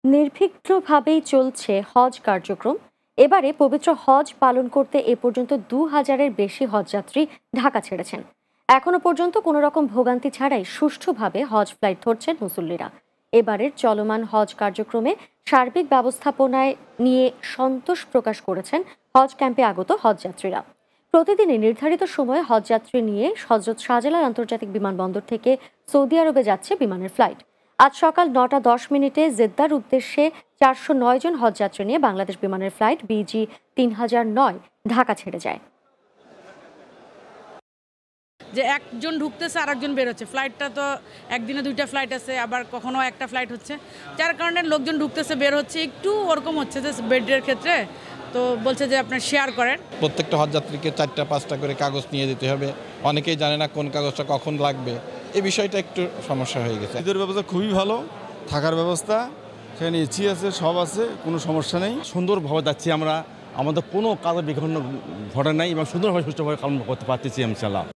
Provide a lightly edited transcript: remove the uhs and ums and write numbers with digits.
নির্বিঘ্নভাবেই চলছে হজ কার্যক্রম। এবারে পবিত্র হজ পালন করতে এ পর্যন্ত ২,০০০-এর বেশি হজযাত্রী ঢাকা ছেড়েছেন। এখনো পর্যন্ত কোনো রকম ভোগান্তি ছাড়াই সুষ্ঠুভাবে হজ ফ্লাইট ধরছেন মুসল্লিরা। এবারের চলমান হজ কার্যক্রমে সার্বিক ব্যবস্থাপনায় নিয়ে সন্তোষ প্রকাশ করেছেন হজ ক্যাম্পে আগত হজযাত্রীরা। প্রতিদিনই নির্ধারিত সময়ে হজযাত্রী নিয়ে হজরত শাহজালাল আন্তর্জাতিক বিমানবন্দর থেকে সৌদি আরবে যাচ্ছে বিমানের ফ্লাইট। আজ সকাল ৯টা ১০ মিনিটে জেদ্দার উদ্দেশ্যে ৪০৯ জন হজযাত্রী নিয়ে বাংলাদেশ বিমানের ফ্লাইট BG ৩০০৯ ঢাকা ছেড়ে যায়। যে একজন ঢুকতেছে আর একজন বের হচ্ছে, ফ্লাইটটা তো একদিনে 2টা ফ্লাইট আছে, আবার কখনো একটা ফ্লাইট হচ্ছে, যার কারণে লোকজন ঢুকতেছে বের হচ্ছে, একটু ওরকম হচ্ছে যে বেডের ক্ষেত্রে। তো বলছে যে আপনার শেয়ার করেন। প্রত্যেকটা হজযাত্রীকে 4টা 5টা করে কাগজ নিয়ে যেতে হবে। অনেকেই জানে না কোন কাগজটা কখন লাগবে, এই বিষয়টা একটু সমস্যা হয়ে গেছে। ঈদের ব্যবস্থা খুবই ভালো, থাকার ব্যবস্থা সেখানে এসি আছে, সব আছে, কোনো সমস্যা নেই। সুন্দরভাবে যাচ্ছি আমরা, আমাদের কোনো কাজে বিঘ্ন ঘটে নাই এবং সুন্দরভাবে সুষ্ঠুভাবে পালন করতে পারতেছি ইনশাআল্লাহ।